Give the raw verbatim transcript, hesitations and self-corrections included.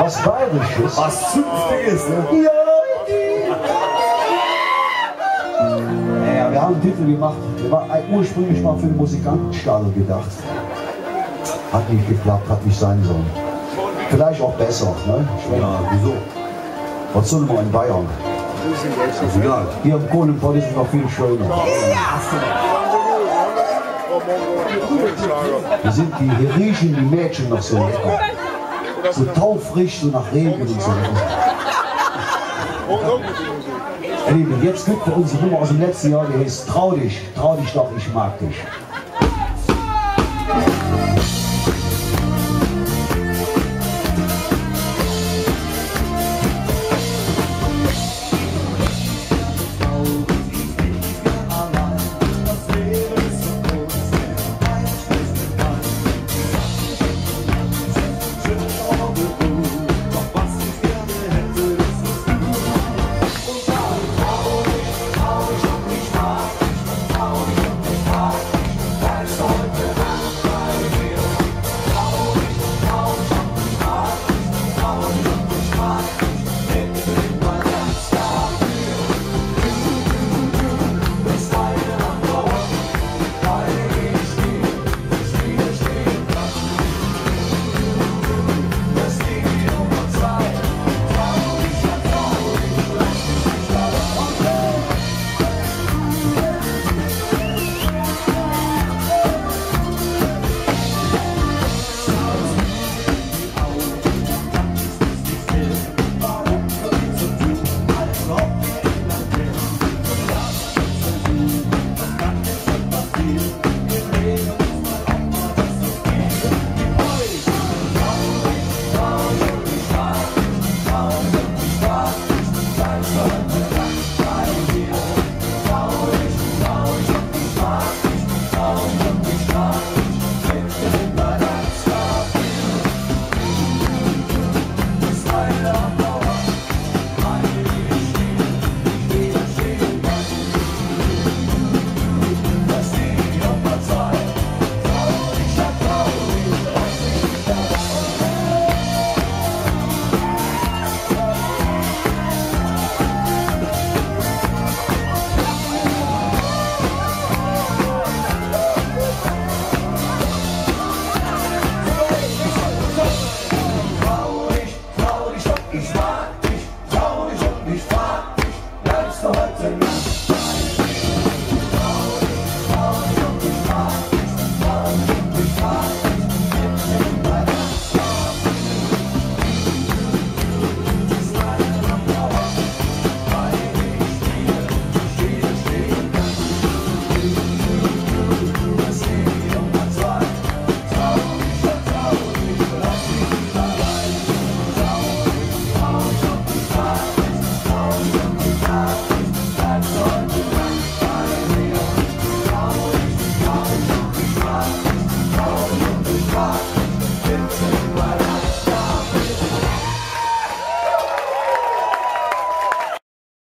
Was Bayerisches. Was Zünftiges, ne? Ja, ja, wir haben einen Titel gemacht, der war ursprünglich mal für den Musikantenstadel gedacht. Hat nicht geklappt, hat nicht sein sollen. Vielleicht auch besser, ne? Ja, wieso? Was soll man in Bayern? Ist egal. Hier am Kohlenpott ist es noch viel schöner. Hier sind die, hier riechen die Mädchen noch so lecker. So taufrisch, so nach Regen und so. Ihr Lieben, jetzt gibt für uns die Nummer aus dem letzten Jahr, die heißt Trau dich, trau dich doch, ich mag dich.